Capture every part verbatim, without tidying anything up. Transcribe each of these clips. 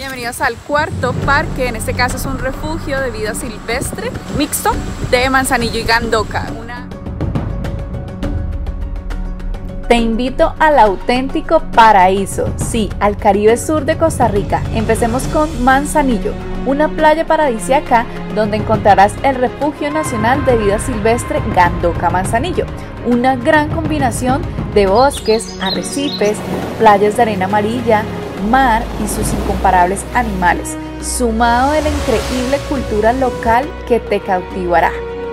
Bienvenidos al cuarto parque, en este caso es un refugio de vida silvestre mixto de Manzanillo y Gandoca. Una... Te invito al auténtico paraíso, sí, al Caribe sur de Costa Rica. Empecemos con Manzanillo, una playa paradisíaca donde encontrarás el refugio nacional de vida silvestre Gandoca Manzanillo, una gran combinación de bosques, arrecifes, playas de arena amarilla, mar y sus incomparables animales, sumado de la increíble cultura local que te cautivará.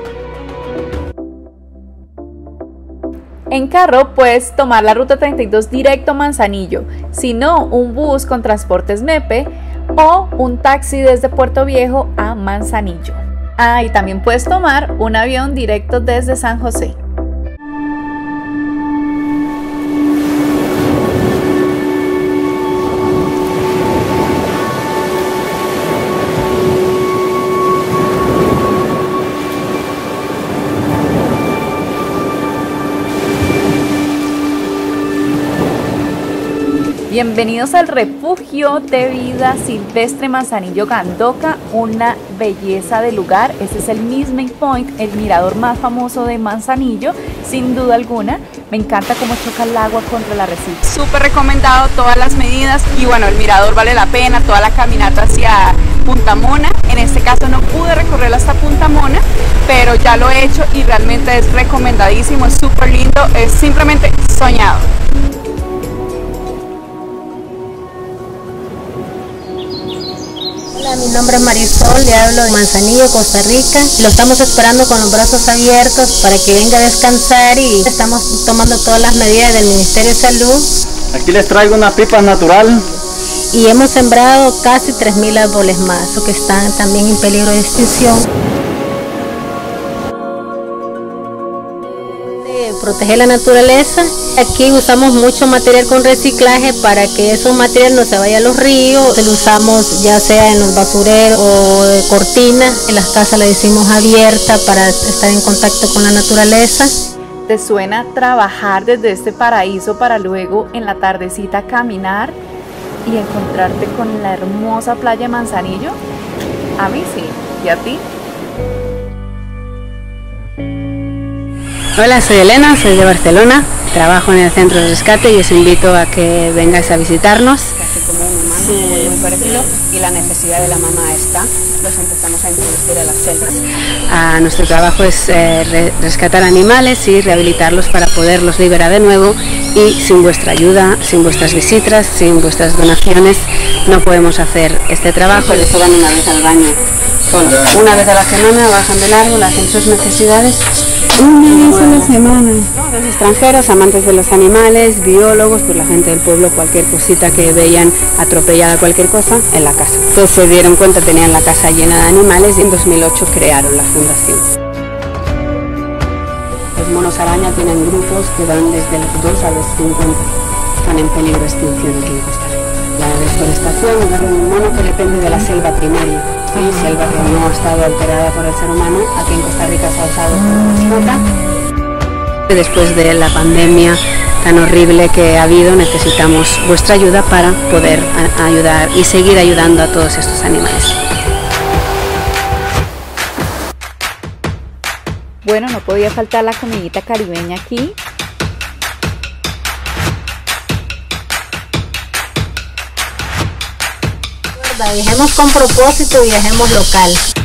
En carro puedes tomar la ruta treinta y dos directo a Manzanillo, si no, un bus con transportes Mepe o un taxi desde Puerto Viejo a Manzanillo. Ah, y también puedes tomar un avión directo desde San José. Bienvenidos al refugio de vida silvestre Manzanillo Gandoca, una belleza de lugar. Este es el Mismay Point, el mirador más famoso de Manzanillo, sin duda alguna. Me encanta cómo choca el agua contra el arrecife. Súper recomendado, todas las medidas, y bueno, el mirador vale la pena, toda la caminata hacia Punta Mona. En este caso no pude recorrer hasta Punta Mona, pero ya lo he hecho y realmente es recomendadísimo, es súper lindo, es simplemente soñado. Hola, mi nombre es Marisol, le hablo de Manzanillo, Costa Rica. Lo estamos esperando con los brazos abiertos para que venga a descansar y estamos tomando todas las medidas del Ministerio de Salud. Aquí les traigo una pipa natural. Y hemos sembrado casi tres mil árboles más, que están también en peligro de extinción. Proteger la naturaleza. Aquí usamos mucho material con reciclaje para que esos materiales no se vayan a los ríos. Lo usamos ya sea en los basureros o de cortinas. En las casas la decimos abierta para estar en contacto con la naturaleza. ¿Te suena trabajar desde este paraíso para luego en la tardecita caminar y encontrarte con la hermosa playa de Manzanillo? A mí sí, ¿y a ti? Hola, soy Elena, soy de Barcelona, trabajo en el centro de rescate y os invito a que vengáis a visitarnos. Casi como un humano, sí, muy, muy parecido, y la necesidad de la mamá está, los empezamos a introducir a las selvas. Ah, nuestro trabajo es eh, re rescatar animales y rehabilitarlos para poderlos liberar de nuevo, y sin vuestra ayuda, sin vuestras visitas, sin vuestras donaciones, no podemos hacer este trabajo. Por eso van una vez al baño, solo una vez a la semana, bajan del árbol, hacen sus necesidades. Una vez a la semana. Los extranjeros, amantes de los animales, biólogos, pues la gente del pueblo, cualquier cosita que veían atropellada, cualquier cosa, en la casa. Entonces se dieron cuenta, tenían la casa llena de animales y en dos mil ocho crearon la fundación. Los monos araña tienen grupos que van desde los dos a los cincuenta. Están en peligro de extinción aquí en Costa Rica. La deforestación es un mono que depende de la selva primaria. Sí, selva que no ha estado alterada por el ser humano. Aquí en Costa Rica se ha usado como mascota. Después de la pandemia tan horrible que ha habido, necesitamos vuestra ayuda para poder ayudar y seguir ayudando a todos estos animales. Bueno, no podía faltar la comidita caribeña aquí. Viajemos con propósito y viajemos local.